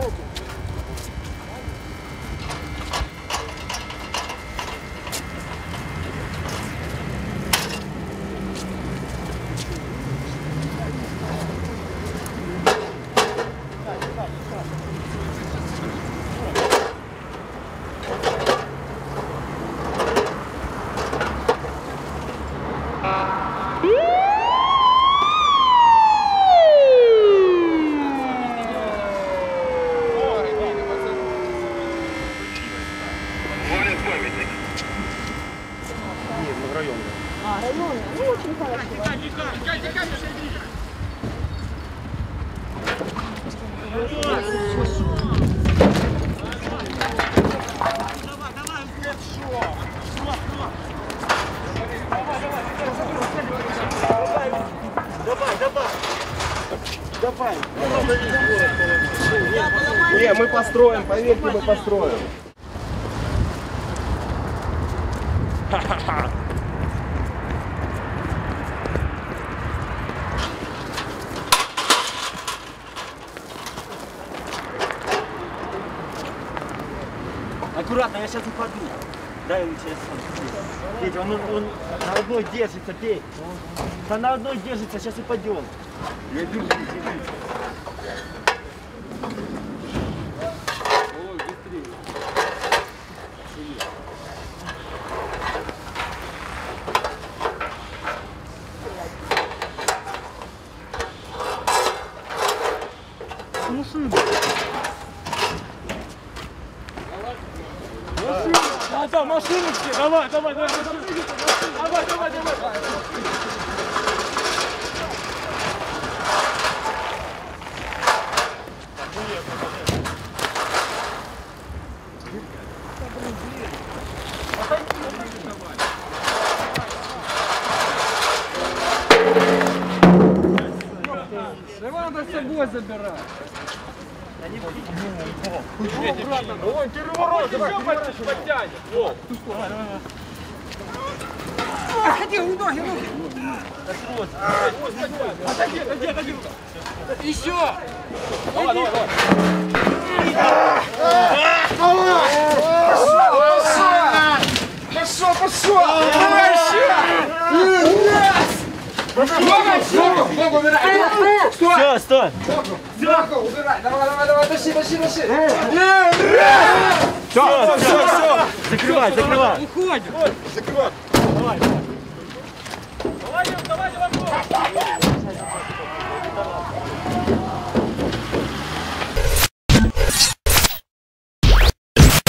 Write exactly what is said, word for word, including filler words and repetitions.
А, районный. Ну, очень хорошо. Давай, давай. Давай. Не, мы построим, поверьте, мы построим. Ха-ха-ха. Аккуратно, я сейчас упаду. Дай лучше я сам. Петь, он, он на одной держится, Петь. Да на одной держится, сейчас упадем. Я держу, держу. Ой, быстрее. Машина. Да, да, машиночки, давай, давай, давай, машиночки, давай, давай, давай. Давай, надо с собой забирать. Ой, переворот, давай, подтянь. Во. Ходи, ноги, ноги. Отойди, отойди, отойди. Еще. Давай, давай, давай. Пошел, пошел. Давай еще. Ногу убирай! Стой! Стой! Ногу убирай! Давай, давай, давай, тащи, тащи, тащи! Все, все, все! Закрывай, закрывай! Уходим! Закрывай! Давай, давай! Давай, давай, давай!